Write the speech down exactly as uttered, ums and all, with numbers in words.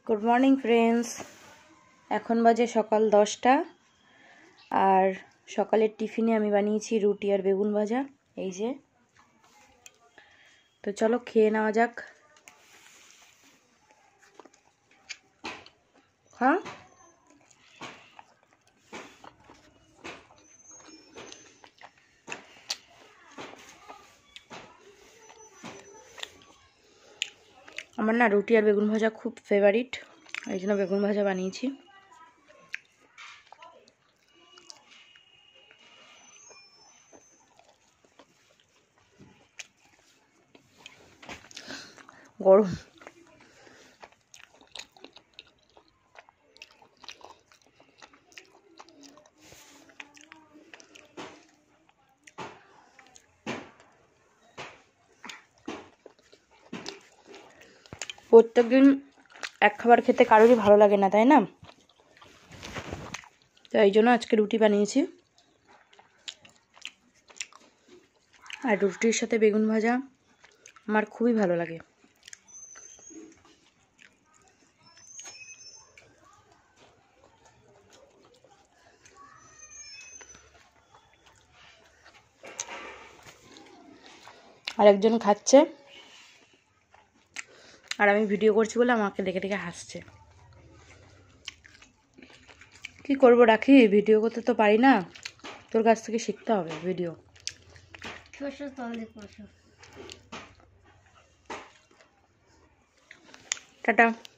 Good morning friends, এখন বাজে সকাল দশটা। আর সকালের টিফিনে আমি বানিয়েছি রুটি আর বেগুন ভাজা। এই যে, তো চলো খেয়ে নেওয়া যাক। হ্যাঁ, আমার না রুটি আর বেগুন ভাজা খুব ফেভারিট, এই জন্য বেগুন ভাজা বানিয়েছি। গরম প্রত্যেকদিন এক খাবার খেতে কারোরই ভালো লাগে না, তাই না? তো এই জন্য আজকে রুটি বানিয়েছি, আর রুটির সাথে বেগুন ভাজা আমার খুবই ভালো লাগে। আর একজন খাচ্ছে, আর আমি ভিডিও করছি বলে আমাকে দেখে দেখে হাসছে। কি করব, রাখি, ভিডিও করতে তো পারি না, তোর কাছ থেকে শিখতে হবে ভিডিও। টাটা।